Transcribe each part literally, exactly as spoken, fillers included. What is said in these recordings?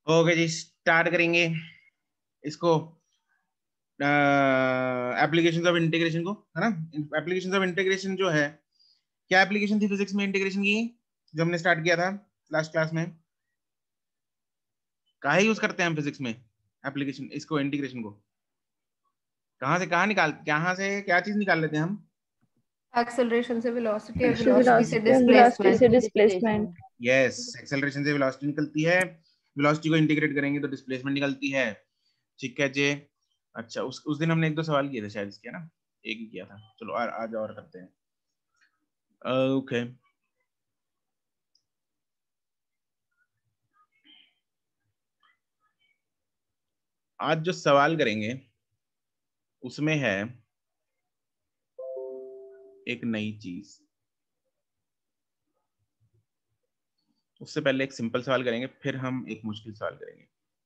Okay जी, start करेंगे इसको applications of integration को, है ना। एप्लीकेशंस ऑफ इंटीग्रेशन जो है, क्या एप्लीकेशन थी फिजिक्स में इंटीग्रेशन की जो हमने स्टार्ट किया था लास्ट क्लास में? कहाँ यूज करते हैं हम फिजिक्स में एप्लीकेशन, इसको इंटीग्रेशन को कहाँ से कहाँ निकाल कहाँ से क्या चीज निकाल लेते हैं हम? एक्सेलरेशन से वेलोसिटी, वेलोसिटी से डिस्प्लेसमेंट। से डिस्प्लेसमेंट। यस, एक्सेलरेशन से वेलोसिटी निकलती है, वेलोसिटी को इंटीग्रेट करेंगे तो डिस्प्लेसमेंट निकलती है। ठीक है जी। अच्छा, उस उस दिन हमने एक दो सवाल किए थे शायद इसके, ना एक ही किया था। चलो आ, आज और करते हैं। Okay okay. आज जो सवाल करेंगे उसमें है एक नई चीज। उससे पहले एक सिंपल सवाल करेंगे, फिर हम एक मुश्किल सवाल करेंगे।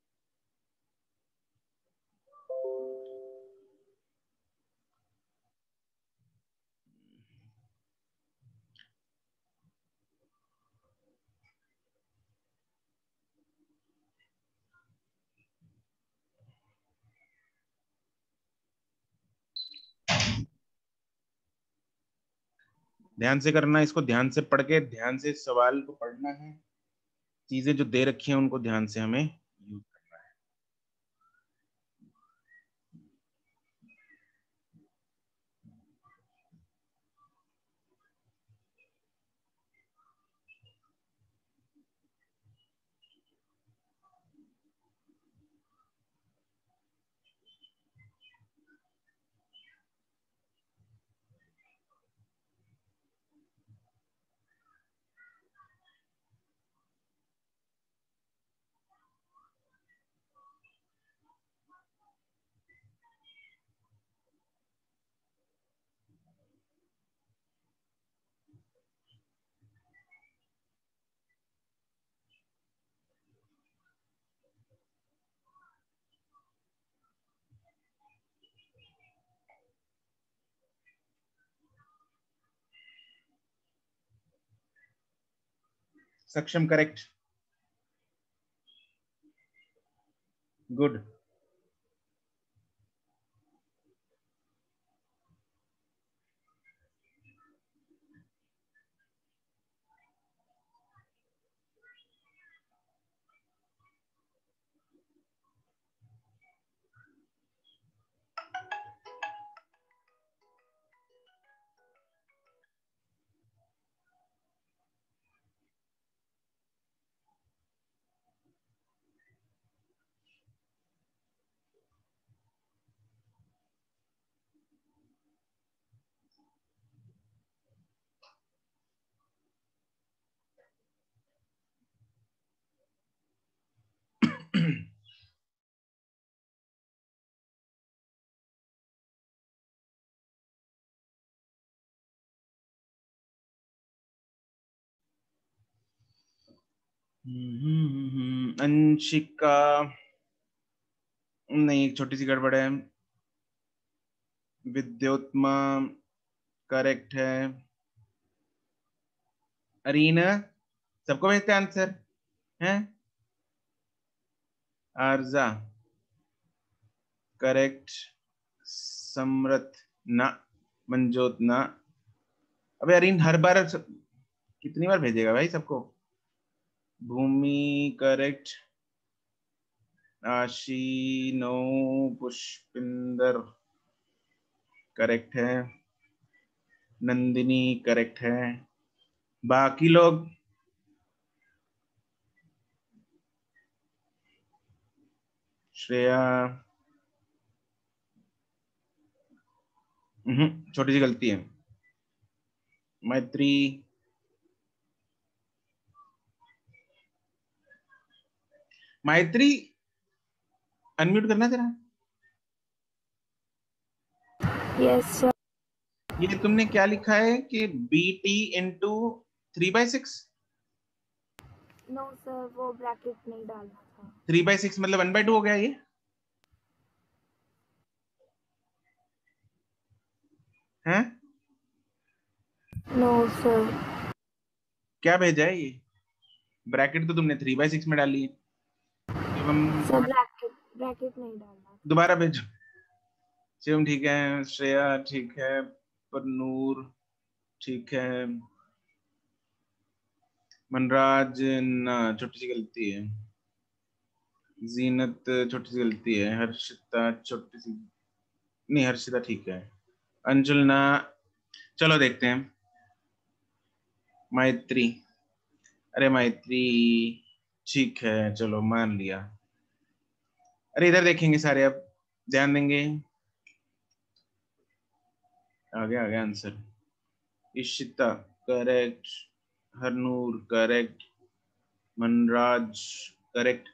ध्यान से करना, इसको ध्यान से पढ़ के ध्यान से सवाल को पढ़ना है। चीजें जो दे रखी हैं उनको ध्यान से हमें यूज करना है। सक्षम, करेक्ट, गुड। अंशिका, नहीं, एक छोटी सी गड़बड़ है। विद्योत्मा करेक्ट है। अरीना, सबको भेजते हैं आंसर हैं? आरजा करेक्ट। समरथ ना। मंजोत ना। अबे अरीन हर बार सब, कितनी बार भेजेगा भाई सबको? Bhumi correct. Aashi no. Pushpinder correct है। नंदिनी करेक्ट है। बाकी लोग श्रेया, छोटी सी गलती है। मैत्री, मैत्री अनम्यूट करना जरा। Yes sir. ये तुमने क्या लिखा है कि B T into three by six? No sir, वो ब्रैकेट नहीं डालना था। थ्री बाई सिक्स मतलब वन बाई टू हो गया ये? हैं? No sir. क्या भेजा है ये? ब्रैकेट तो तुमने थ्री बाई सिक्स में डाली है। शिवम सर ब्रैकेट ब्रैकेट नहीं डालना। दोबारा भेजो। शिवम ठीक है, श्रेया ठीक है, परनूर ठीक है, मनराज ना छोटी सी गलती है, जीनत छोटी सी गलती है, हर्षिता छोटी सी नहीं, हर्षिता ठीक है, अंजुल ना। चलो देखते हैं। मैत्री, अरे मैत्री ठीक है, चलो मान लिया। अरे इधर देखेंगे सारे, अब ध्यान देंगे। आ गया आ गया answer. Ishita correct, Harnoor correct, Manraj correct.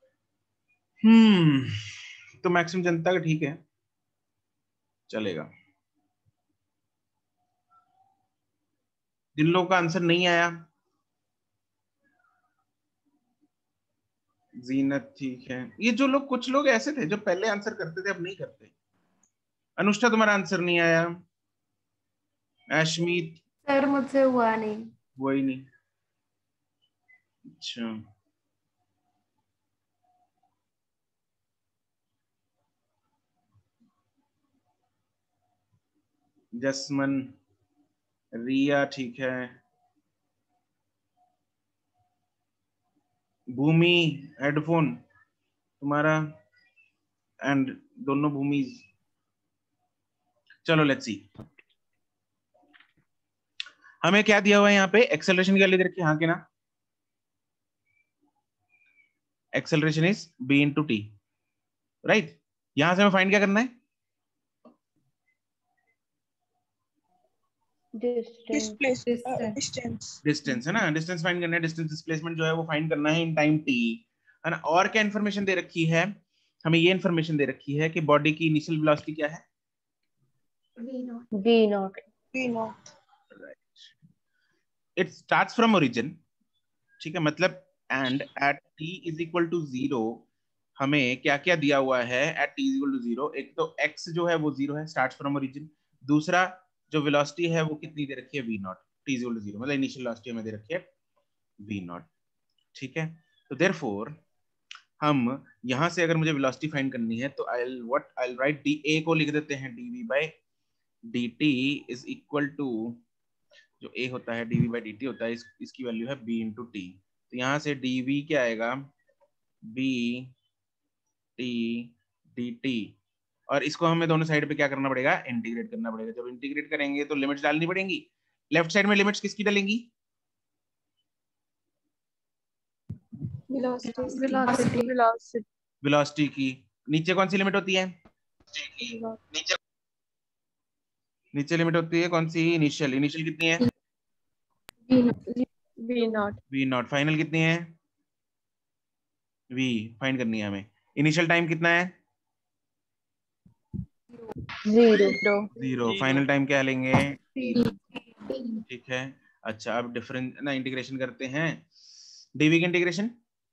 हम्म तो मैक्सिमम जनता का ठीक है, चलेगा। जिन लोगों का आंसर नहीं आया, जीनत ठीक है। ये जो लोग, कुछ लोग ऐसे थे जो पहले आंसर करते थे अब नहीं करते। अनुष्ठा तुम्हारा आंसर नहीं आया। अश्मीत सर मुझसे हुआ नहीं। वही नहीं। अच्छा जसमन, रिया ठीक है, भूमि हेडफोन तुम्हारा, एंड दोनों भूमि। चलो लेट्स सी, हमें क्या दिया हुआ है यहाँ पे, एक्सेलरेशन की वैल्यू दे रखी है, हाँ के ना, acceleration is B into T, right. यहां से हमें फाइंड क्या करना है, डिस्प्लेस डिस्टेंस डिस्टेंस है ना, डिस्टेंस फाइंड करना है। डिस्टेंस डिस्प्लेसमेंट जो है वो फाइंड करना है इन टाइम टी, है ना। और क्या इन्फॉर्मेशन दे रखी है, हमें ये इन्फॉर्मेशन दे रखी है कि बॉडी की इनिशियल वेलोसिटी क्या है, V naught. V naught V naught it starts from origin, ठीक है, मतलब and at T is equal to zero हमें क्या क्या दिया हुआ है at T is equal to zero. एक तो एक्स जो है वो जीरो है, स्टार्ट फ्रॉम ओरिजिन। दूसरा जो वेलोसिटी है वो कितनी दे रखी है, V naught, T is equal to zero, मतलब इनिशियल वेलोसिटी हमें दे रखी है वी नॉट, ठीक है। तो देयरफॉर हम यहां से अगर मुझे वेलोसिटी फाइंड करनी है तो I what I write D A को लिख देते हैं D V by D T is equal to, जो ए होता है डीवी बाई डी टी होता है, इस, इसकी वैल्यू है बी इंटू टी। तो यहाँ से डीवी क्या आएगा, बी टी डी टी, और इसको हमें दोनों साइड पे क्या करना पड़ेगा, इंटीग्रेट करना पड़ेगा। जब इंटीग्रेट करेंगे तो लिमिट्स डालनी पड़ेंगी। लेफ्ट साइड में लिमिट्स किसकी डालेंगी, वेलोसिटी वेलोसिटी। वेलोसिटी वेलोसिटी की। नीचे कौन सी लिमिट होती है, नीचे नीचे लिमिट होती है कौन सी, इनिशियल। इनिशियल कितनी है, V naught V naught. Final कितनी है, वी फाइंड करनी है हमें। इनिशियल टाइम कितना है, जीरो जीरो। फाइनल टाइम क्या लेंगे, ठीक है। अच्छा अब डिफरेंस ना इंटीग्रेशन करते हैं, डीवी की integration,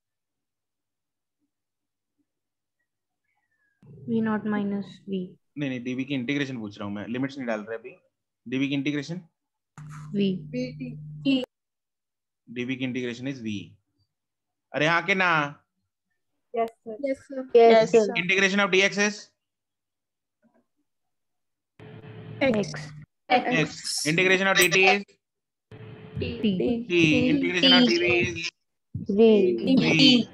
V naught minus V. नहीं नहीं डीवी की इंटीग्रेशन पूछ रहा हूँ मैं, लिमिट्स नहीं डाल रहे अभी। डीवी की इंटीग्रेशन, वी। डीवी की इंटीग्रेशन इज वी। अरे हाँ के ना, yes sir. Yes sir. Yes sir integration of DX is X X, integration of DT is T. T, integration of DV is V V,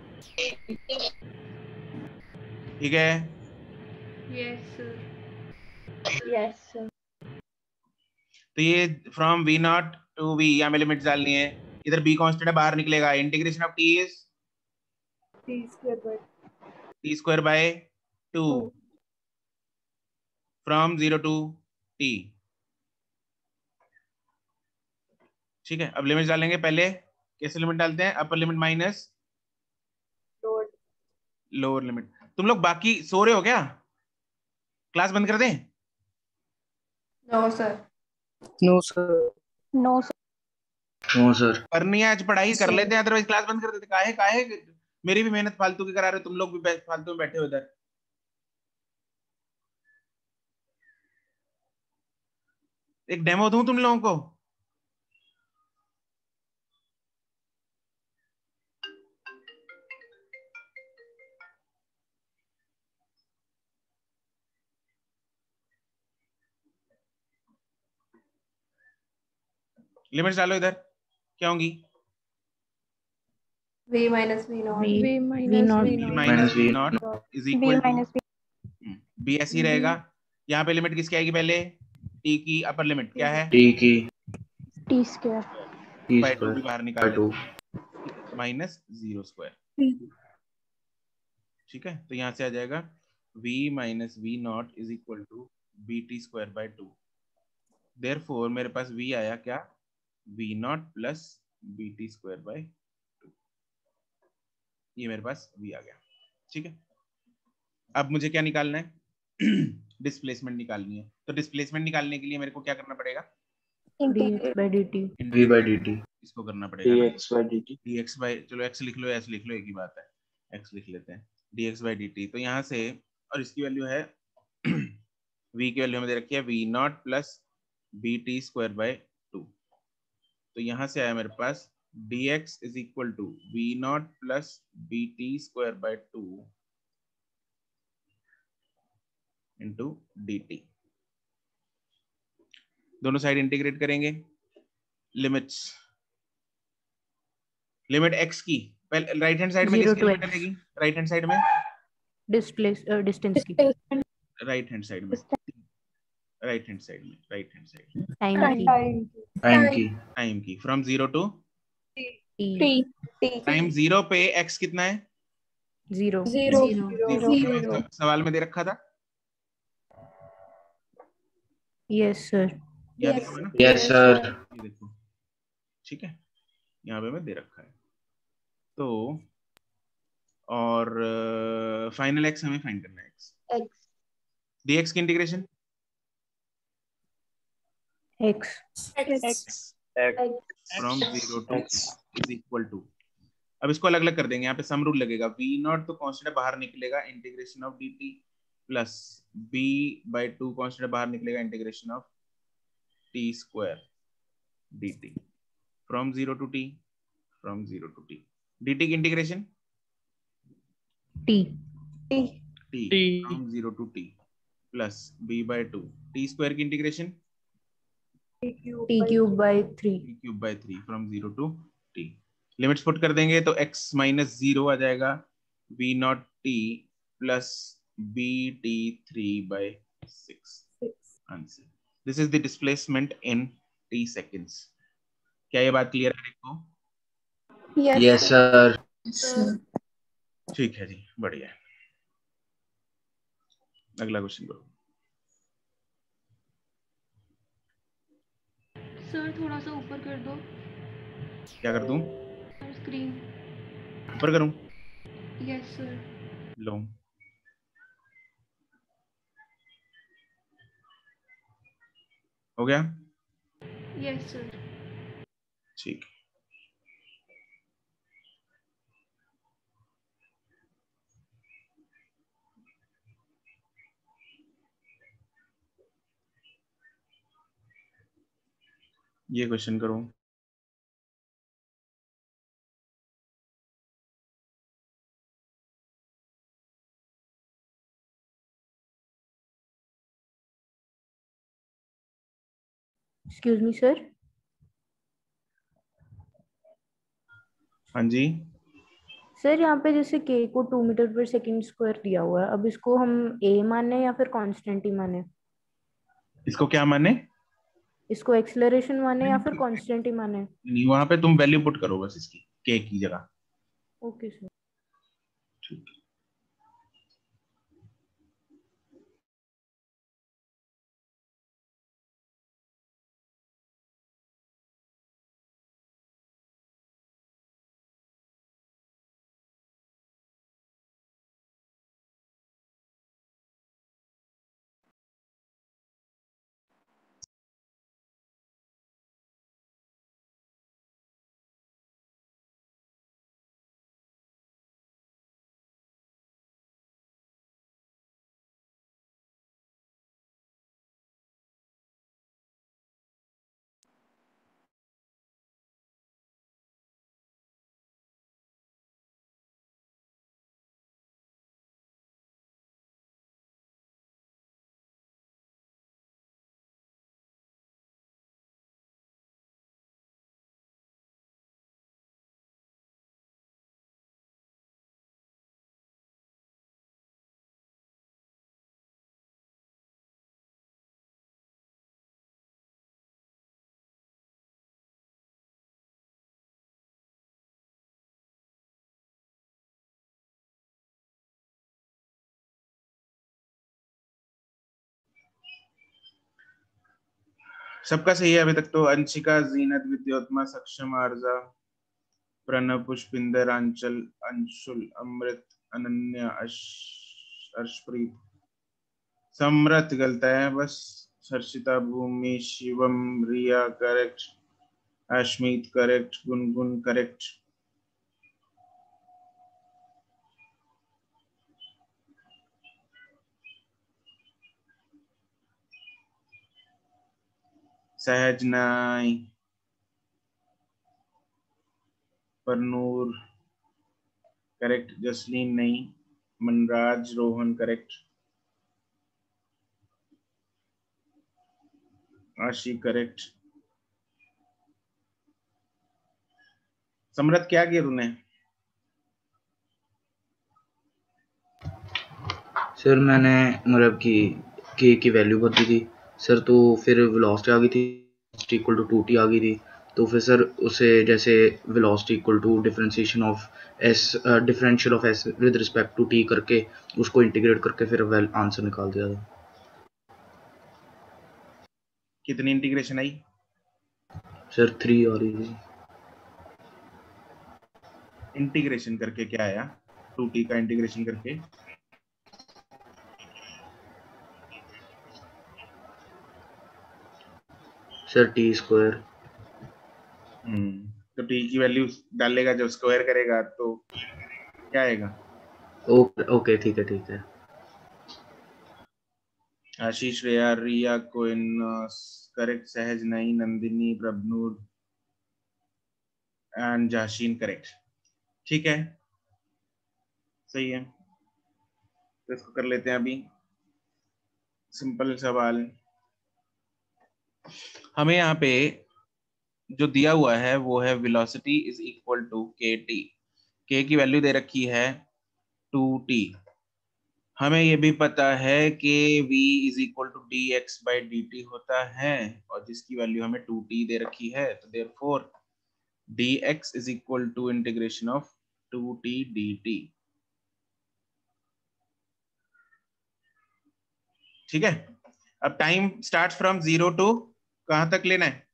ठीक है। Yes sir. Yes sir तो ये from V naught to V, यहाँ में limits डालनी है। इधर be constant है, बाहर निकलेगा। Integration of T is T square by T square by two, from zero to T, ठीक है। अब लिमिट डालेंगे, पहले कैसे लिमिट डालते हैं, upper limit minus lower limit. तुम लोग बाकी सो रहे हो क्या, क्लास बंद कर दें, no sir. No sir no no sir करनी है आज पढ़ाई कर लेते हैं, अदरवाइज क्लास बंद कर देते। काहे काहे मेरी भी मेहनत फालतू की करा रहे हो, तुम लोग भी फालतू में बैठे हो इधर। एक डेमो दूं तुम लोगों को, लिमिट्स डालो इधर, क्या होंगी? V minus V naught. V V V naught b minus V naught is B equal to, minus B B ऐसे ही रहेगा। यहाँ पे लिमिट किसकी आएगी? पहले टी की अपर लिमिट क्या है? टी की T square T by two भी स्क्वायर बाहर निकाल बाय टू। लेते, माइनस जीरो स्क्वायर। ठीक है, तो यहाँ से आ जाएगा v minus V naught is equal to B T square by two. Therefore मेरे पास v आया क्या? v naught plus B T square by two, ये मेरे पास v आ गया। ठीक है, अब मुझे क्या निकालना है? डिस्प्लेसमेंट निकालनी है। तो डिस्प्लेसमेंट निकालने के लिए मेरे को क्या करना पड़ेगा? dx by dt V by D T इसको करना पड़ेगा डी ना, X by D T. dx by, चलो x लिख लो, s लिख लो, एक ही बात है, x लिख लेते हैं, dx बाय dt। तो यहाँ से, और इसकी वैल्यू है v की वैल्यू हमें दे रखी है v naught plus B T square by two. तो यहाँ से आया मेरे पास dx is equal to V naught plus B T square by two into D T. दोनों साइड इंटीग्रेट करेंगे। लिमिट्स, लिमिट x की पहले राइट हैंड साइड में Zero किसकी to लिमिट x. रहेगी? राइट हैंड साइड में, displace uh, distance की राइट हैंड साइड में, राइट हैंड साइड में, राइट हैंड साइड time की टाइम की टाइम की, from zero to t time zero पे x कितना है? zero Zero. जीरो। ये वाला सवाल में दे रखा था, yes sir यहाँ देखो है ना, यस सर। ये देखो, ठीक है, यहाँ पे मैं दे रखा है। तो और फाइनल x हमें फाइंड करना है, x dx की integration x from zero to is equal to, अब इसको अलग अलग कर देंगे। यहाँ पे सम रूल लगेगा, v नॉट तो कांस्टेंट बाहर निकलेगा, integration of dt plus b by two constant बाहर निकलेगा, integration of t square dt from zero to t, from zero to t। dt की integration t t from zero to t plus b by two, t square की integration t cube by three t cube by three from zero to t। Limits put कर देंगे तो x minus zero आ जाएगा, v naught t plus B T three by six answer. This is the displacement in t seconds. क्या ये बात clear है देखो? Yes sir. ठीक है जी, बढ़िया। अगला क्वेश्चन करो। सर थोड़ा सा ऊपर कर दो क्या कर दूं? स्क्रीन। ऊपर करूं? Yes sir. लो, हो गया? Yes sir. ठीक, ये क्वेश्चन करो। excuse me sir हाँ जी, सर यहाँ पे जैसे k को two meter per second square दिया हुआ है, अब इसको हम a माने या फिर कांस्टेंट ही माने? इसको क्या माने? इसको एक्सेलरेशन माने या फिर कांस्टेंट ही माने? नहीं, वहां पे तुम वैल्यू पुट करो बस इसकी, के की जगह। Okay sir. ठीक। सबका सही है अभी तक तो। अंशिका, जीनत, विद्योत्मा, सक्षम, आरजा, प्रणव, पुष्पिंदर, आंचल, अंशुल, अमृत, अनन्या, अर्शप्रीत, समृत गलत है बस। Harshita, Bhumi, Shivam, Riya correct, Ashmit correct, Gungun correct. Sahaj नाई, परनूर करेक्ट, जसलीन नहीं, मनराज, रोहन करेक्ट, आशी करेक्ट। समृत क्या किया तूने? सर मैंने मतलब कि के की वैल्यू भर दी थी सर, तो फिर वेलोसिटी आ गई थी इक्वल टू टू टी आ गई थी, तो फिर सर उसे जैसे velocity equal to differentiation of S differential of S with respect to T करके उसको इंटीग्रेट करके फिर वेल आंसर निकाल दिया था। कितनी इंटीग्रेशन आई? सर थ्री आ रही थी। इंटीग्रेशन करके क्या आया? टू टी का इंटीग्रेशन करके सर टी स्क्वायर। हम्म तो टी की वैल्यू डालेगा, जब स्क्वायर करेगा तो क्या आएगा? ओके ओके ठीक है ठीक है। आशीष, रेया, रिया, कोइन करेक्ट, सहज नहीं, नंदिनी, प्रभनूर एंड जाशीन करेक्ट। ठीक है, सही है। तो इसको कर लेते हैं अभी। सिंपल सवाल हमें यहाँ पे जो दिया हुआ है वो है वेलोसिटी इज इक्वल टू के टी। के की वैल्यू दे रखी है टू टी। हमें ये भी पता है कि v is equal to D X by D T होता है, और जिसकी वैल्यू हमें टू टी दे रखी है, तो therefore dx is equal to integration of two T dt। ठीक है, अब time start from zero to कहां तक लेना है?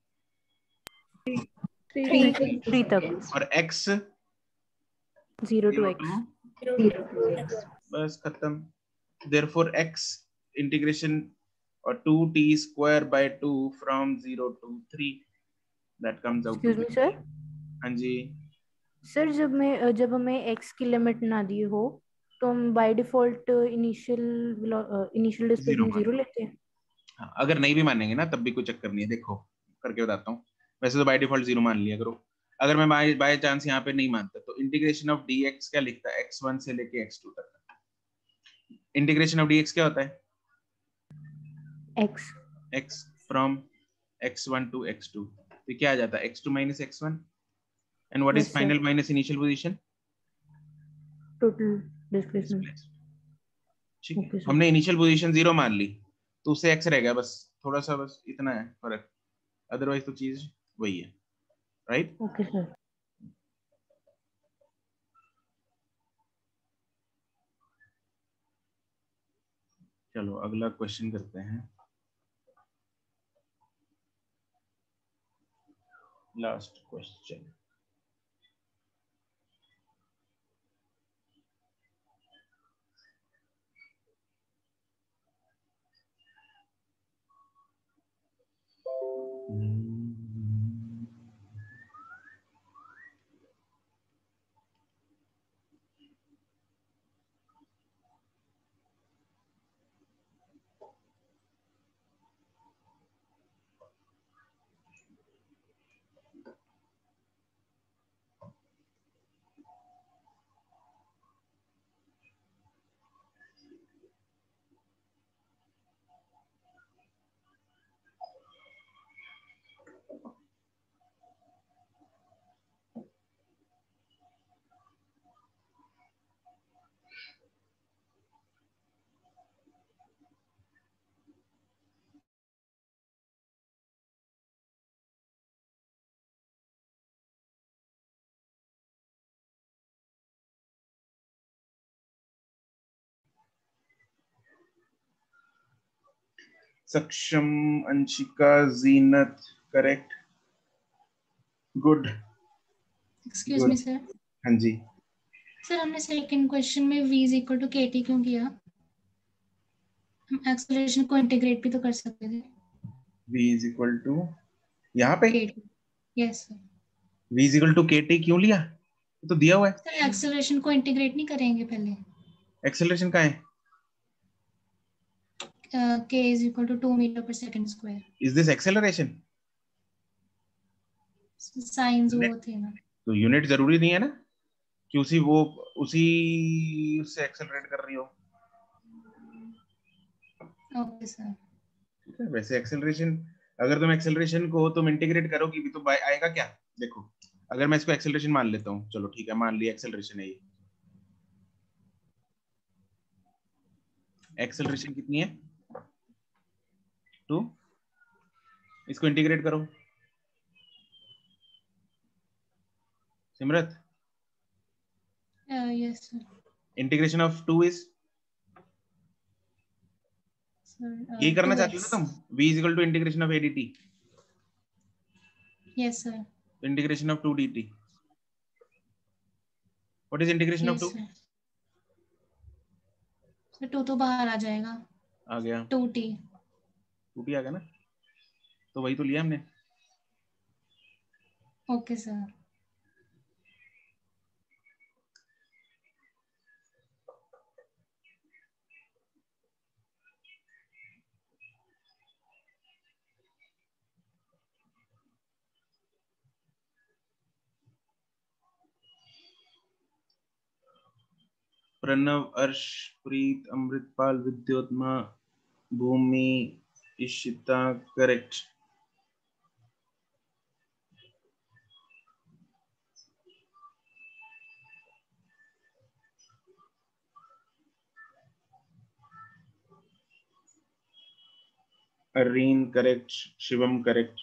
थ्री थ्री तक। और x zero to zero X. Two बस खत्म। देयरफॉर x इंटीग्रेशन और two T square by two from zero to three, that comes out to. Excuse me sir. हाँ जी। सर जब मैं जब हमें एक्स की लिमिट ना दी हो तो हम by default initial initial zero displacement मान, जीरो लेते हैं। हाँ, अगर नहीं भी मानेंगे ना तब भी कोई चक्कर नहीं है। देखो करके बताता हूँ। वैसे तो बाय डिफॉल्ट जीरो मान लिया करो। अगर मैं बाय बाय चांस यहाँ पे नहीं मानता तो इंटीग्रेशन ऑफ dx क्या लिखता है? एक्स वन से लेके एक्स टू तक। इंटीग्रेशन ऑफ dx क्या होता है? X x from X one to X two. तो क्या आ जाता है? X two minus X one. And what is yes sir. Final minus initial position? Total displacement. ठीक है, ओके सर। हमने इनिशियल पोजीशन जीरो मान ली तो उससे x रह गया, बस थोड़ा सा, बस इतना है फर्क। अदरवाइज तो चीज वही है, राइट? Okay sir. चलो अगला क्वेश्चन करते हैं, last question. Saksham, Anshika, Zeenat, correct, good. Excuse me sir. हाँ जी सर हमने सेकंड क्वेश्चन में v इज इक्वल टू के टी क्यों किया? हम एक्सेलरेशन को इंटीग्रेट भी तो कर सकते थे। v इज इक्वल टू यहाँ पे kt yes sir. v is equal to के टी क्यों लिया? तो दिया हुआ है। सर एक्सेलरेशन को इंटीग्रेट नहीं करेंगे पहले? एक्सेलरेशन का है? k is equal to two meter per second square. Is this acceleration? Science वो थे ना। तो यूनिट जरूरी नहीं है ना कि उसी वो उसी से एक्सेलरेट कर रही हो। Okay sir. ठीक है, वैसे एक्सेलरेशन अगर तुम एक्सेलरेशन को तुम इंटीग्रेट करोगी भी तो बाय आएगा क्या? देखो अगर मैं इसको एक्सेलरेशन मान लेता हूँ, चलो ठीक है मान लिया एक्सेलरेशन है ये। एक्सेलरेशन कितनी है? टू। इसको इंटीग्रेट करो Simrat. Yes sir. Integration of two is यही करना चाहती हो ना तुम? v is equal to integration of a dt। Yes sir. Integration of two dt। What is integration of two? Sir two तो बाहर आ जाएगा। आ गया टू टी। टू टी आ गया ना, तो वही तो लिया हमने। Okay sir. Pranav, Arsh, Preet, Amritpal, Vidyotma, Bhumi, Ishita, correct. Areen correct, Shivam correct.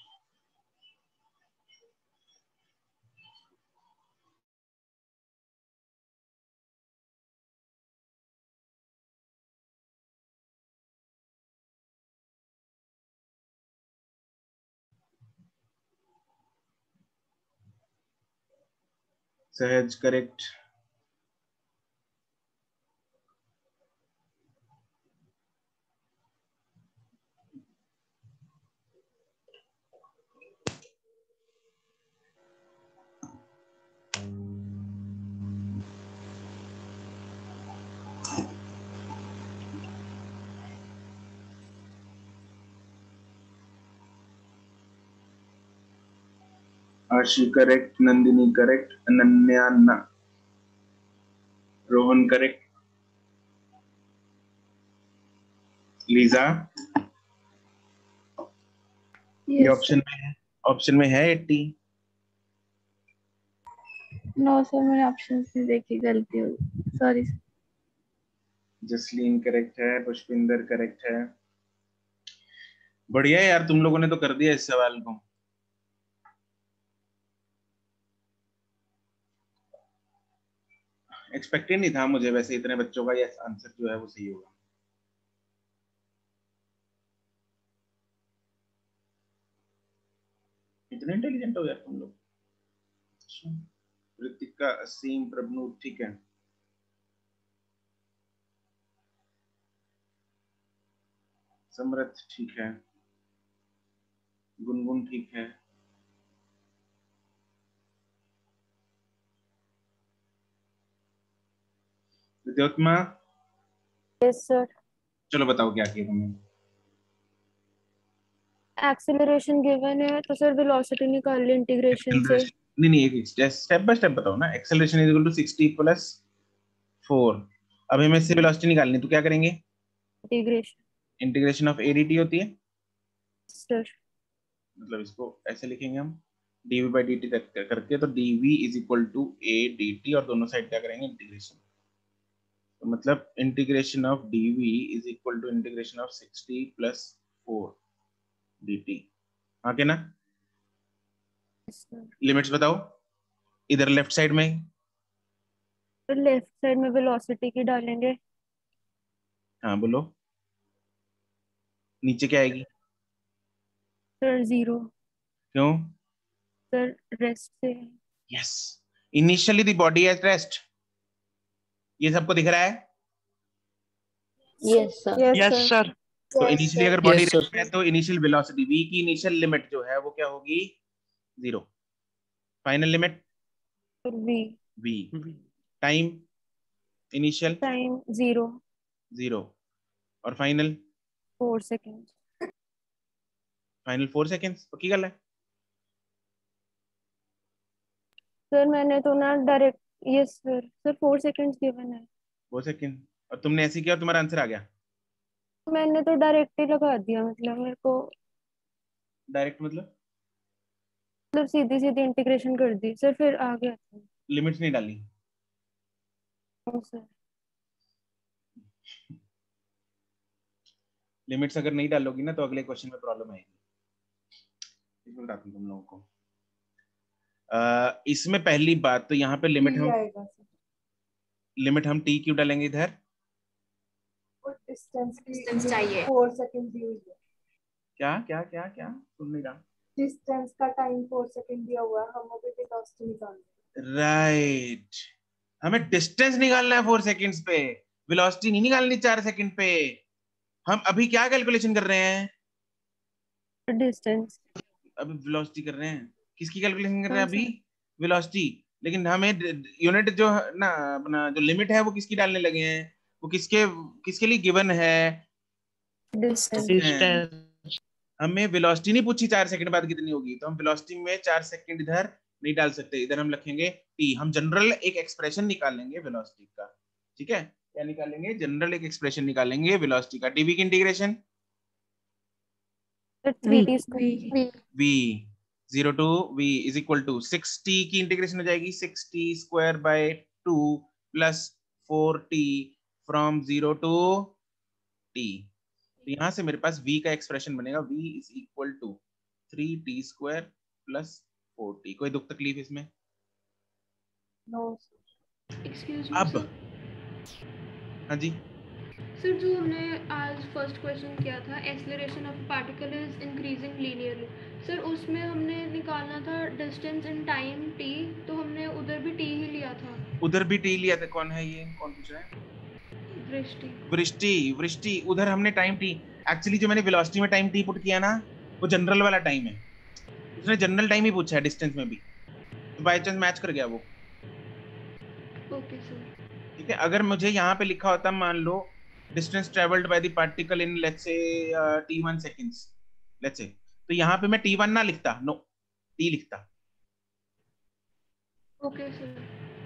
Sahaj correct. Aashi correct, Nandini correct, Ananya न, रोहन करेक्ट, लीजा ये ऑप्शन में है, ऑप्शन में है एट्टी। नो सर मैंने ऑप्शंस नहीं देखी, गलती हो गई, सॉरी सर। जसलीन करेक्ट है, पुष्पिंदर करेक्ट है। बढ़िया है यार, तुम लोगों ने तो कर दिया इस सवाल को। एक्सपेक्ट ही नहीं था मुझे वैसे इतने बच्चों का ये आंसर जो है वो सही होगा। इतने इंटेलिजेंट हो यार तुम लोग। ऋतिका, असीम, प्रभनु ठीक है। समृत ठीक है। गुनगुन ठीक है। विद्योत्मा। Yes sir. चलो बताओ क्या किया तुमने। एक्सेलरेशन गिवन है तो सर वेलोसिटी निकाल ली इंटीग्रेशन से। नहीं नहीं एक स्टेप बाय स्टेप बताओ ना। Acceleration is equal to sixty plus four. अब हमें इससे वेलोसिटी निकालनी, तो क्या करेंगे? Integration. Integration of a d t होती है सर। मतलब इसको ऐसे लिखेंगे हम dv बाई dt करके, तो dv is equal to a dt और दोनों साइड क्या करेंगे? इंटीग्रेशन। तो मतलब integration of dv is equal to integration of sixty plus four dt। हाँ के ना? लिमिट्स बताओ इधर लेफ्ट साइड में। तो लेफ्ट साइड में वेलोसिटी की डालेंगे। हाँ बोलो। नीचे क्या आएगी? Sir zero. क्यों? सर रेस्ट से। Yes, initially the body at rest. ये सबको दिख रहा है? Yes sir. Yes sir. तो इनिशियली अगर बॉडी Yes, sir. रेस्ट में है तो इनिशियल वेलोसिटी v की इनिशियल लिमिट जो है वो क्या होगी? Zero. Final limit v. v। Time initial time zero. Zero और final four second. Final four seconds. पक्की गल है? सर मैंने तो ना direct, yes sir, sir four seconds given है। फोर सेकेंड और तुमने ऐसे किया और तुम्हारा आंसर आ गया? मैंने तो डायरेक्ट ही लगा दिया, मतलब मेरे को डायरेक्ट मतलब मतलब सीधी सीधी इंटीग्रेशन कर दी सर, फिर आ गया था। लिमिट्स नहीं डाली? हाँ, सर। लिमिट्स अगर नहीं डालोगी ना तो अगले क्वेश्चन में प्रॉब्लम आएगी। इसमें बताता हूं तुम लोगों को। uh, इसमें पहली बात तो यहाँ पे लिमिट हम लिमिट हम टी क्यों डालेंगे इधर? डिस्टेंस डिस्टेंस चाहिए। फोर सेकंड दी हुई है। क्या क्या क्या क्या सुन नहीं रहा। डिस्टेंस का टाइम फोर सेकंड दिया हुआ है, हम अभी वेलोसिटी निकालनी है। राइट, हमें डिस्टेंस निकालना है फोर सेकंड्स पे, वेलोसिटी नहीं निकालनी चार सेकंड पे। हम अभी क्या कैलकुलेशन कर रहे हैं? डिस्टेंस। अभी वेलोसिटी कर रहे हैं। किसकी कैलकुलेशन कर रहे हैं हाँ, अभी? वेलोसिटी। लेकिन हमें यूनिट जो है ना, अपना जो लिमिट है वो किसकी डालने लगे हैं? वो किसके किसके लिए गिवन है? डिस्टेंस। Distance. हमें वेलोसिटी नहीं पूछी चार सेकंड बाद कितनी होगी, तो हम वेलोसिटी में चार सेकंड इधर नहीं डाल सकते। इधर हम लिखेंगे टी। हम जनरल एक एक्सप्रेशन निकालेंगे वेलोसिटी का। ठीक है, क्या निकालेंगे? जनरल एक एक्सप्रेशन निकालेंगे वेलोसिटी का। डीवी की integration three t square. v zero to v is equal to six t की इंटीग्रेशन हो जाएगी six t square by two plus four t from zero to t. तो यहां से मेरे पास v का एक्सप्रेशन बनेगा v is equal to three t square plus four t. कोई दुख तकलीफ इसमें? नो एक्सक्यूज मी अब सर। हाँ जी, सर जो हमने आज फर्स्ट क्वेश्चन किया था, acceleration of particle is increasing linearly, sir उसमें हमने निकालना था डिस्टेंस इन टाइम t, तो हमने उधर भी t ही लिया था। उधर भी टी लिया था। कौन है ये? कौन पूछ रहा है? वृष्टि। वृष्टि। वृष्टि उधर हमने टाइम टी, एक्चुअली जो मैंने वेलोसिटी में टाइम टी पुट किया ना वो जनरल वाला टाइम है। उसने जनरल टाइम ही पूछा है डिस्टेंस में भी, तो बाय चांस मैच कर गया वो। Okay sir. ठीक है, अगर मुझे यहाँ पे लिखा होता मान लो distance travelled by the particle in let's say t one seconds let's say, तो यहाँ पे मैं टी वन ना लिखता, नो टी लिखता। Okay sir.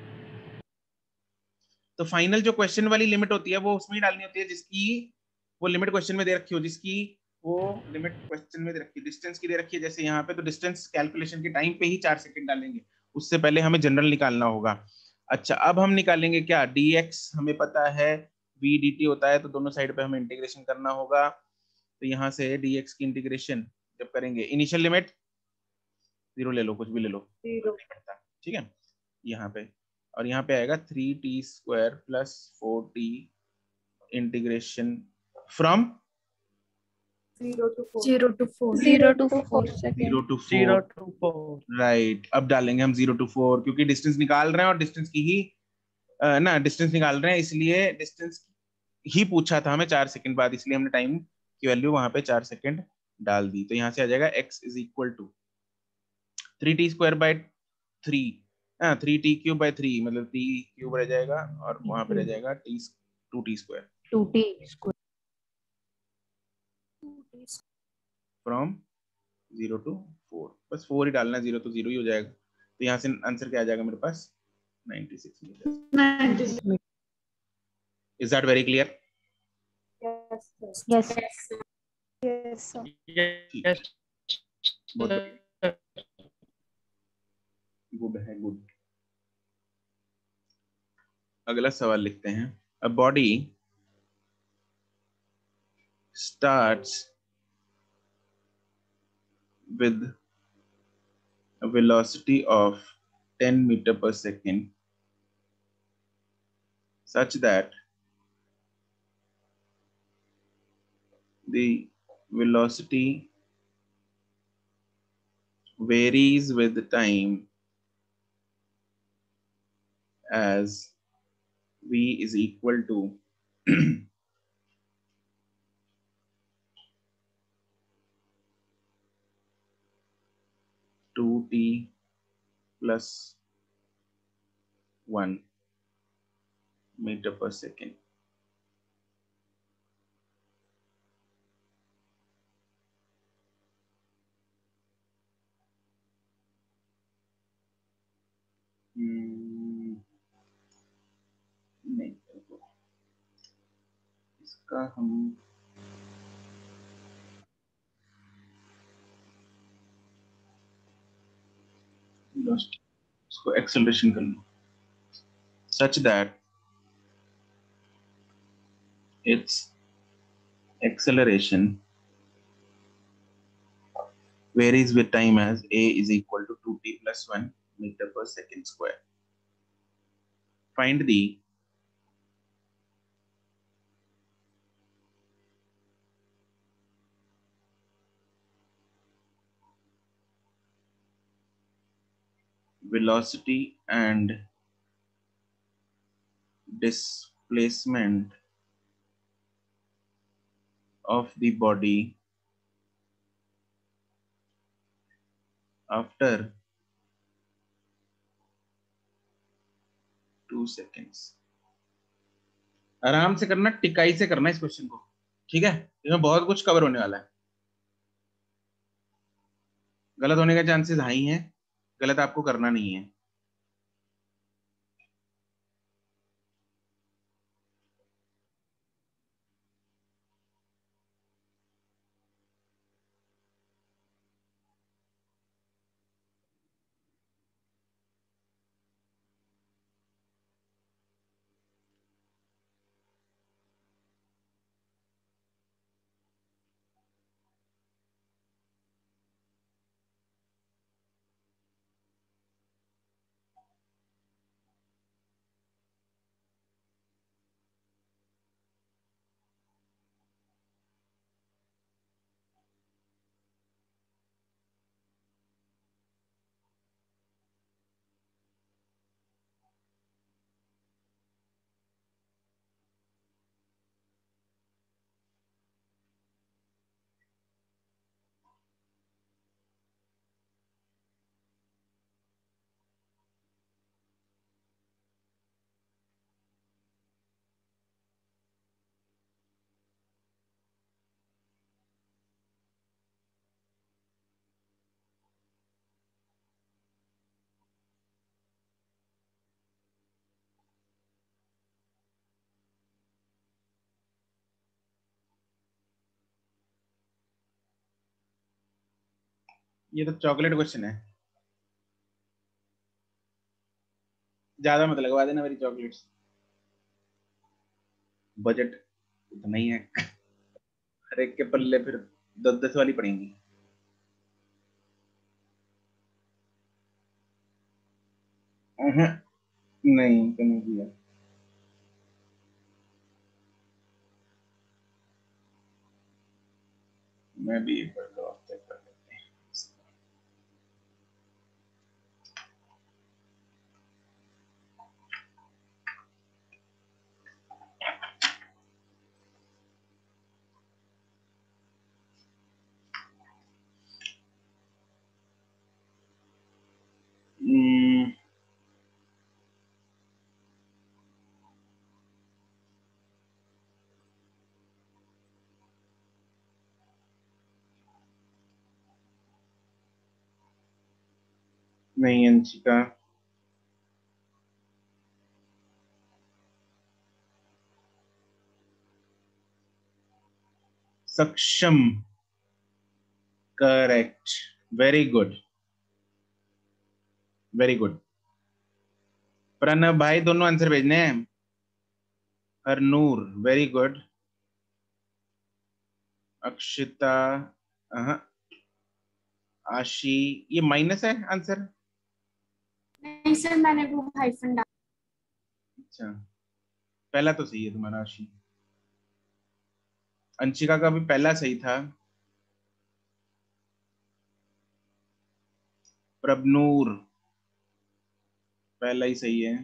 तो फाइनल जो क्वेश्चन वाली लिमिट होती है वो उसमें ही डालनी होती है जिसकी वो लिमिट क्वेश्चन में दे रखी हो, जिसकी वो लिमिट क्वेश्चन में दे रखी है। डिस्टेंस की दे रखी है जैसे यहाँ पे, तो डिस्टेंस कैलकुलेशन के टाइम पे ही चार सेकंड डालेंगे, उससे पहले हमें जनरल निकालना होगा। अच्छा, अब हम निकालेंगे क्या? dx हमें पता है v dt होता है, तो दोनों साइड पे हमें इंटीग्रेशन करना होगा। तो यहाँ से dx की इंटीग्रेशन जब करेंगे, इनिशियल लिमिट जीरो ले लो, कुछ भी ले लो, जीरो। ठीक है, यहाँ पे। और यहाँ पे आएगा three t square plus four t integration from zero to four. Zero to four zero to four zero second. To Zero four to four. Right. अब डालेंगे हम जीरो टू फोर क्योंकि डिस्टेंस निकाल रहे हैं और डिस्टेंस की ही अ, ना डिस्टेंस निकाल रहे हैं, इसलिए डिस्टेंस ही पूछा था हमें चार सेकंड बाद, इसलिए हमने टाइम की वैल्यू वहां पे चार सेकंड डाल दी। तो यहाँ से आ जाएगा x is equal to three t square by three, हाँ three t cube by three, मतलब टी क्यूब रह जाएगा और वहां पे रह जाएगा t two T square two T square from zero to four. बस फोर ही डालना, जीरो तो जीरो ही हो जाएगा। तो यहाँ से आंसर क्या आ जाएगा मेरे पास? Ninety six meter. Is that very clear? Yes sir. Yes yes sir. Yes. बहुत बढ़िया, गुड है, गुड। अगला सवाल लिखते हैं। A body starts with a velocity of ten meter per second such that the velocity varies with time as v is equal to two t plus one meter per second. hmm, नहीं इसका हम इसको acceleration कर लो such that its acceleration varies with time as a is equal to two t plus one meter per second square. Find the velocity and displacement of the body after two seconds. आराम से करना, टिकाई से करना इस question को, ठीक है? इसमें बहुत कुछ कवर होने वाला है। गलत होने का चांसेस हाई हैं, गलत आपको करना नहीं है। ये तो चॉकलेट क्वेश्चन है, ज्यादा मत लगवा देना मेरी चॉकलेट्स, बजट इतना ही है। हर एक के पल्ले फिर दस दस वाली पड़ेंगी। नहीं तो नहीं दिया। मैं भी एक बार कर लेते हैं। हम्म, नहीं Anshika, Saksham, correct, very good very good. Pranav भाई दोनों आंसर भेजने हैं। Harnoor very good. अक्षिता, आशी, ये माइनस है आंसर? नहीं सर, मैंने वो हाइफन डाला। अच्छा, पहला तो सही है तुम्हारा आशी। अंशिका का भी पहला सही था, प्रभनूर पहला ही सही है,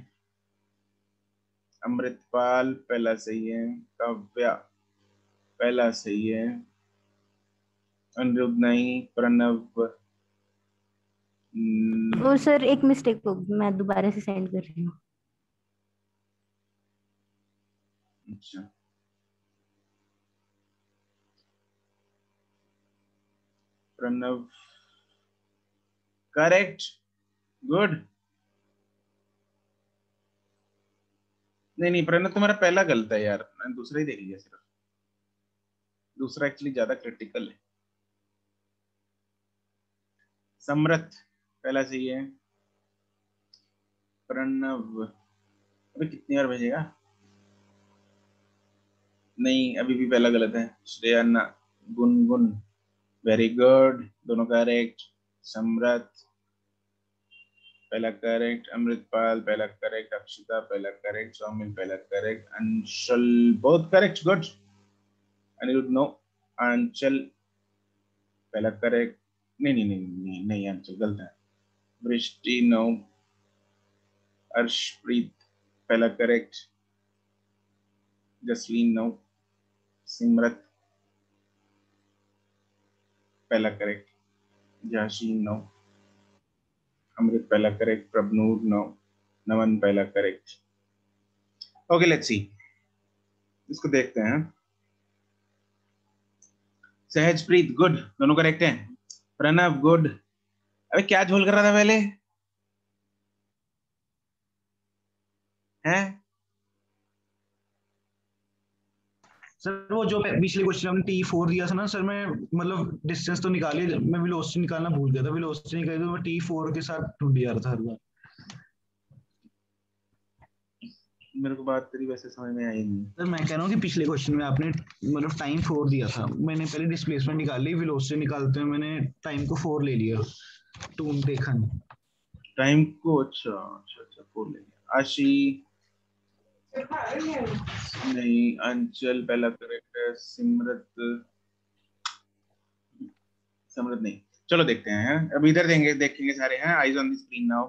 अमृतपाल पहला सही है, काव्या पहला सही है, अनिरुद्ध नहीं, प्रणव वो सर एक मिस्टेक होगी, मैं दोबारा से सेंड कर रही हूँ। अच्छा प्रणव करेक्ट, गुड। नहीं नहीं प्रणव तुम्हारा पहला गलत है यार, मैंने दूसरा ही देख लिया सिर्फ, दूसरा एक्चुअली ज्यादा क्रिटिकल है। समृत पहला सही है, प्रणव अभी कितनी बार भेजेगा, नहीं अभी भी पहला गलत है। श्रेया ना, गुनगुन वेरी गुड, दोनों करेक्ट। समृत पहला करेक्ट, अमृतपाल पहला करेक्ट, अक्षिता पहला करेक्ट, सौमिल पहला correct, Anshal both correct, good. Aniruddh no, Anchal पहला करेक्ट, नहीं नहीं नहीं नहीं नहीं अंचल गलत है। वृष्टि नो, अर्शप्रीत पहला करेक्ट, जसलीन नो, सिमरत पहला करेक्ट, जाशीन नो, अमृत पहला करेक्ट, प्रभनूर नो, नमन पहला करेक्ट। ओके लेट्स सी, इसको देखते हैं। सहजप्रीत गुड, दोनों करेक्ट हैं। प्रणव गुड, अबे क्या झोल कर रहा था पहले हैं? सर वो जो पिछले क्वेश्चन में टी फोर दिया था ना सर, मैं मतलब डिस्टेंस तो निकाली, मैं वेलोसिटी निकालना भूल गया था, वेलोसिटी निकाली तो मैं टी फोर के साथ ढूंढ जा रहा था हर बार। मेरे को बात तेरी वैसे समझ में आई नहीं सर। मैं कह रहा हूँ कि पिछले क्वेश्चन में आपने मतलब टाइम फोर दिया था, मैंने पहले डिस्प्लेसमेंट निकाली, वेलोसिटी निकालते हुए मैंने टाइम को फोर ले लिया, टू देखा नहीं टाइम को। अच्छा अच्छा अच्छा फोर ले लिया। आशी नहीं, अंचल पहला करेक्ट है, सिमरत सिमरत नहीं। चलो देखते हैं, अब इधर देंगे देखेंगे सारे हैं। Eyes on the screen now.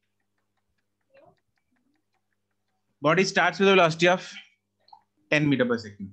Body starts with velocity of ten meter per second,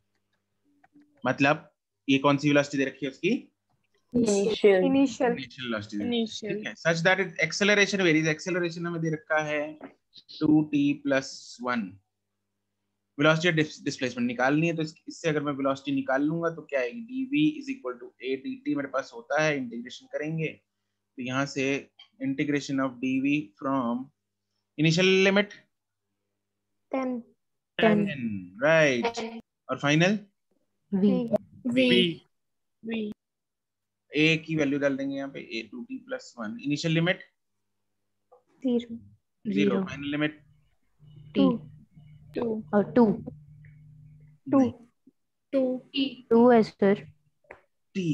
मतलब ये कौन सी वेलोसिटी दे रखी है उसकी? इनिशियल इनिशियल वेलोसिटी, ठीक है। Such that it acceleration varies, acceleration हमें दे रखा है two t plus one. Velocity displacement निकालनी है, तो इससे अगर मैं वेलोसिटी निकाल लूंगा तो क्या आएगी? dv is equal to a dt मेरे पास होता है, इंटीग्रेशन करेंगे तो यहाँ से integration of dv from initial limit ten ten right, और final v v v a की वैल्यू डाल देंगे यहाँ पे, a two t plus one, initial limit zero zero, final limit t two और टू टू टू टू है sir. t,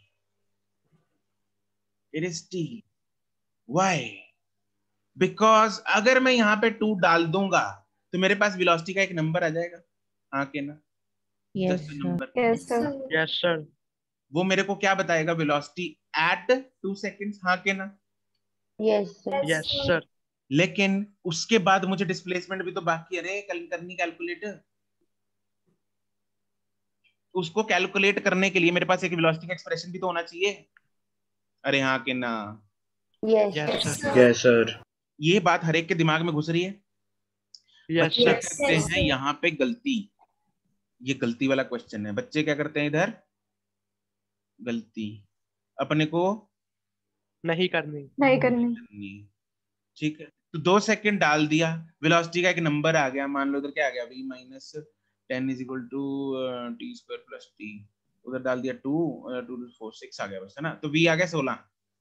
it is t, why? Because अगर मैं यहाँ पे टू डाल दूंगा तो मेरे पास वेलोसिटी का एक नंबर आ जाएगा, हाँ के ना? Yes Just a sir. number. Yes sir yes sir वो मेरे को क्या बताएगा? वेलोसिटी एट टू सेकेंड्स, हाँ के ना? यस सर यस सर लेकिन उसके बाद मुझे डिस्प्लेसमेंट भी तो बाकी है रे कल करनी, कैलकुलेट। उसको कैलकुलेट करने के लिए मेरे पास एक वेलोसिटी का एक्सप्रेशन भी तो होना चाहिए, अरे हाँ के ना? Yes yes sir yes sir. ये बात हर एक के दिमाग में घुस रही है। यस बच्चे सर करते हैं यहाँ पे गलती, ये गलती वाला क्वेश्चन है। बच्चे क्या करते हैं इधर? गलती अपने को नहीं करनी नहीं करनी। ठीक है, तो दो सेकंड डाल दिया, वेलोसिटी का एक नंबर आ गया, मान लो इधर क्या आ गया? v minus ten is equal to T square plus t, उधर डाल दिया टू, टू फोर सिक्स आ गया बस, है ना? तो v आ गया सोलह,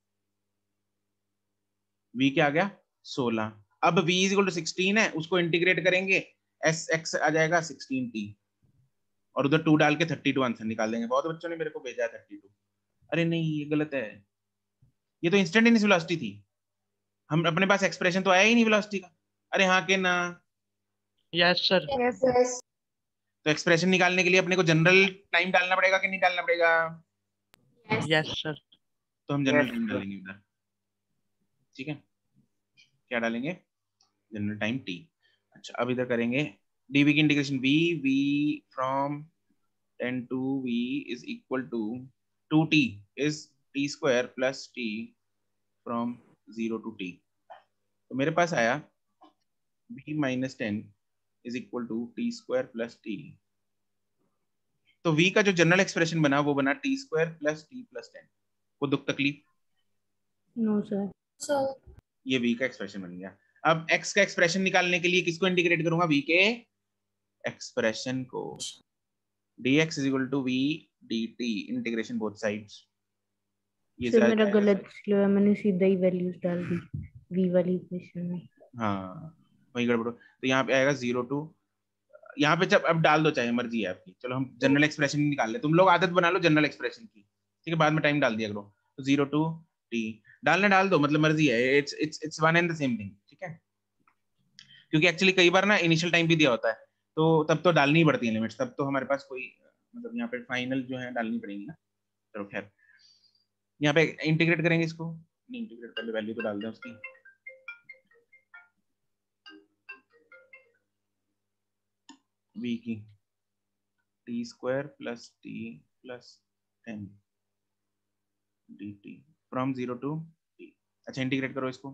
v क्या आ गया? सोलह। अब v is equal to sixteen है, उसको इंटीग्रेट करेंगे, s x आ जाएगा सिक्सटीन टी, और उधर टू डाल के थर्टी टू आंसर निकाल देंगे। बहुत बच्चों ने मेरे को भेजा है थर्टी टू। अरे नहीं ये गलत है, ये तो इंस्टेंटेनियस वेलोसिटी थी, हम अपने पास एक्सप्रेशन तो आया ही नहीं वेलोसिटी का, अरे हाँ के ना? यस सर यस यस तो एक्सप्रेशन निकालने के लिए अपने को जनरल टाइम डालना पड़ेगा कि नहीं डालना पड़ेगा? यस सर तो हम जनरल टाइम डालेंगे इधर। ठीक है, क्या डालेंगे, जनरल टाइम टी। अच्छा अब इधर करेंगे dv की integration v v from ten to v is equal to two t is t square plus t from zero to t। तो मेरे पास आया v minus ten is equal to T square plus t. तो v का जो general expression बना वो बना t square plus t plus ten. को दुख तकलीफ? No sir. सर ये v का एक्सप्रेशन बन गया। अब x का एक्सप्रेशन निकालने के लिए किसको इंटीग्रेट करूंगा, v के एक्सप्रेशन को। dx is equal to v dt integration both sides. ये सर मेरा गलत इसलिए मैंने सीधा ही वैल्यूज डाल दी v वाली इक्वेशन में। हाँ वही गड़बड़। तो यहाँ पे आएगा जीरो टू, यहाँ पे जब अब डाल दो चाहे मर्जी है आपकी। चलो हम जनरल एक्सप्रेशन निकाल ले, तुम लोग आदत बना लो जनरल एक्सप्रेशन की, ठीक है, बाद में टाइम डाल दिया करो। तो जीरो टू टी डालना डाल दो, मतलब मर्जी है, it's it's it's one and the same thing, ठीक है। क्योंकि एक्चुअली कई बार ना इनिशियल टाइम भी दिया होता है, तो तब तो डालनी ही पड़ती है लिमिट्स, तब तो हमारे पास कोई मतलब यहाँ पे फाइनल जो है डालनी पड़ेगी ना। चलो खैर यहाँ पे इंटीग्रेट करेंगे इसको, नहीं इंटीग्रेट पहले वैल्यू तो डाल दें उसकी। v की t square plus t plus ten d t from zero to t. अच्छा इंटीग्रेट करो इसको,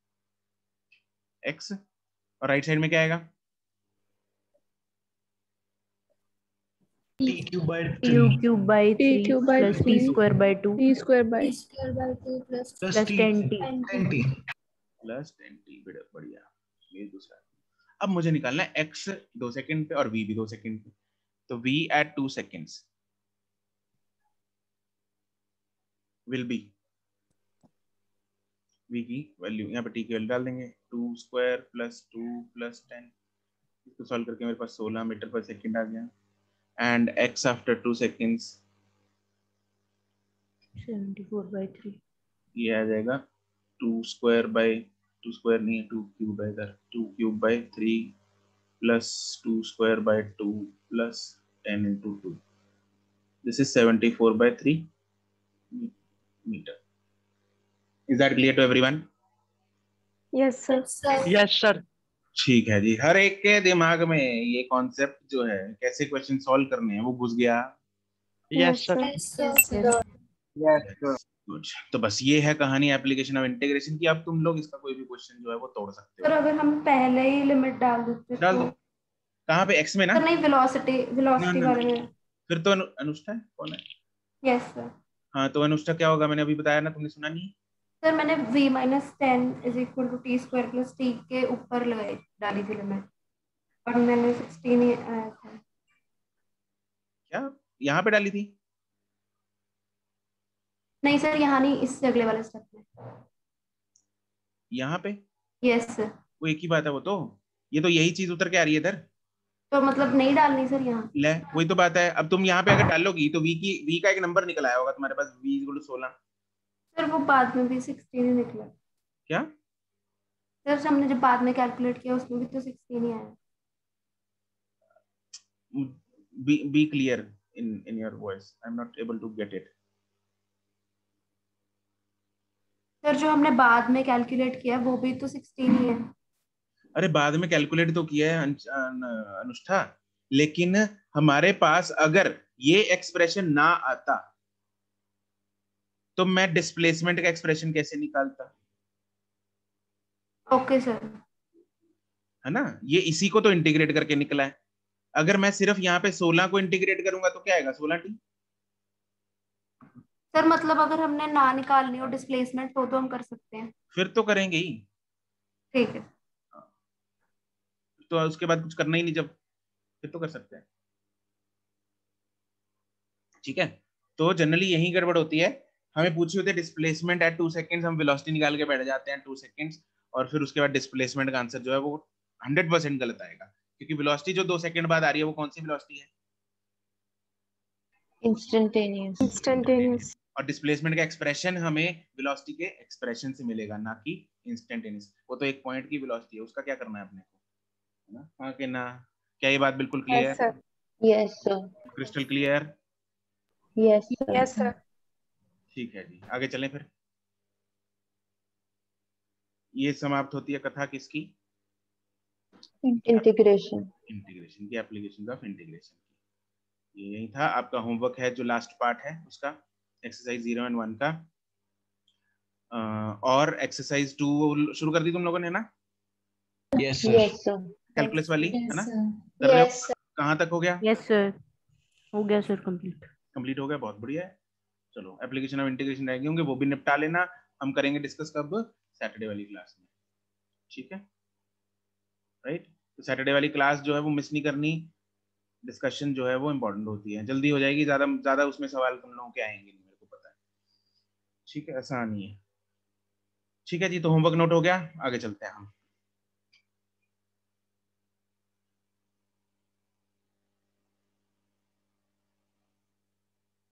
x और राइट साइड में क्या आएगा, t cube by q cube by t three cube by plus three t square by two t square by square by two plus plus plus t ten t ten t plus ten t. बढ़िया, ये दूसरा। अब मुझे निकालना है x दो second पे और v भी दो सेकंड पे। तो v at two seconds will be, v की वैल्यू यहाँ पे t की वैल्यू डाल देंगे, two square plus two plus ten. इसको सॉल्व करके मेरे पास सोलह मीटर पर सेकंड आ गया। And x after two seconds seventy four by three, ये आ जाएगा two square by two square नहीं है टू क्यूब है इधर, two cube by three plus two square by two plus ten into two. This is seventy four by three meter. Is that clear to everyone? Yes sir. Yes sir. ठीक है जी, हर एक के दिमाग में ये concept जो है कैसे क्वेश्चन सॉल्व करने हैं वो घुस गया। Yes sir. Good. तो बस ये है कहानी एप्लीकेशन ऑफ इंटीग्रेशन की। अब तुम लोग इसका कोई भी क्वेश्चन जो है वो तोड़ सकते सर हो। अगर हम पहले ही लिमिट डाल देते डाल तो दो, कहाँ पे, x में ना? सर नहीं, वेलोसिटी वेलोसिटी ना, ना, वाले में। फिर तो अनु, अनुष्ठा है कौन है? Yes sir. हाँ तो अनुष्ठा क्या होगा, मैंने अभी बताया ना, तुमने सुना नहीं? सर मैंने v minus ten is equal to T square plus t के ऊपर लगाई डाली थी लिमिट, और मैंने सिक्सटीन ही आया था। क्या यहाँ पे डाली थी? नहीं सर यहाँ नहीं, इससे अगले वाले स्टेप में। यहाँ पे? Yes sir. वो एक ही बात है वो तो, ये तो यही चीज उतर के आ रही है इधर। तो मतलब नहीं डालनी सर यहाँ? ले वही तो बात है। अब तुम यहाँ पे अगर डालोगी तो v की v का एक नंबर निकल आया होगा तुम्हारे पास, v इक्वल टू सोलह। सर वो बाद में भी सिक्सटीन ही निकला। क्या सर हमने जब बाद में कैलकुलेट किया उसमें भी तो सिक्सटीन ही आया। be be clear in in your voice, I'm not able to get it. Sir जो हमने बाद में कैलकुलेट किया वो भी तो सिक्सटीन ही है। अरे बाद में कैलकुलेट तो किया है अनुष्ठा, लेकिन हमारे पास अगर ये एक्सप्रेशन ना आता तो मैं डिस्प्लेसमेंट का एक्सप्रेशन कैसे निकालता? Okay sir. है ना, ये इसी को तो इंटीग्रेट करके निकला है। अगर मैं सिर्फ यहाँ पे सोलह को इंटीग्रेट करूंगा तो क्या आएगा, सोलह टी। सर मतलब अगर हमने ना निकालनी हो डिस्प्लेसमेंट तो तो हम कर सकते हैं। फिर तो करेंगे ही। ठीक है। तो उसके बाद कुछ करना ही नहीं जब, फिर तो कर सकते हैं। ठीक है, तो जनरली यही गड़बड़ होती है। हमें पूछी होती है डिस्प्लेसमेंट एट टू सेकेंड्स, हम वेलोसिटी निकाल के बैठ जाते हैं टू सेकेंड्स, और फिर उसके बाद डिस्प्लेसमेंट का आंसर जो है वो हंड्रेड परसेंट गलत आएगा, क्योंकि वेलोसिटी जो दो सेकंड बाद आ रही है वो कौन सी वेलोसिटी है? इंस्टेंटेनियस। इंस्टेंटेनियस। और डिस्प्लेसमेंट का एक्सप्रेशन हमें वेलोसिटी के एक्सप्रेशन से मिलेगा, ना कि इंस्टेंटेनियस। वो तो एक पॉइंट की वेलोसिटी है, उसका क्या करना है अपने को, है ना? हाँ कि ना? क्या ये बात बिल्कुल clear? Yes sir. Yes sir. Crystal clear? Yes sir. Yes sir. ठीक है जी, आगे चलें फिर। ये समाप्त होती है कथा किसकी? इंटीग्रेशन। इंटीग्रेशन की, एप्लीकेशन ऑफ इंटीग्रेशन की। ये यही था आपका होमवर्क है, जो लास्ट पार्ट है उसका, एक्सरसाइज जीरो एंड वन का। uh, और एक्सरसाइज टू शुरू कर दी तुम लोगों ने ना? Yes sir. Yes sir. Calculus वाली Yes, है ना? sir. कर रहे हो? Yes sir. कहाँ तक हो गया? यस सर, हो गया सर कंप्लीट। कंप्लीट हो गया, बहुत बढ़िया है। चलो एप्लीकेशन ऑफ इंटीग्रेशन रह गए होंगे, वो भी निपटा लेना। हम करेंगे डिस्कस कब? सैटरडे वाली क्लास में, ठीक है? राइट, तो सैटरडे वाली क्लास जो है वो मिस नहीं करनी। डिस्कशन जो है वो इम्पोर्टेंट होती है, जल्दी हो जाएगी, ज्यादा ज्यादा उसमें सवाल तुम लोगों के आएंगे नहीं, मेरे को पता है, ठीक है? आसान ही है। ठीक है जी, तो होमवर्क नोट हो गया, आगे चलते हैं हम।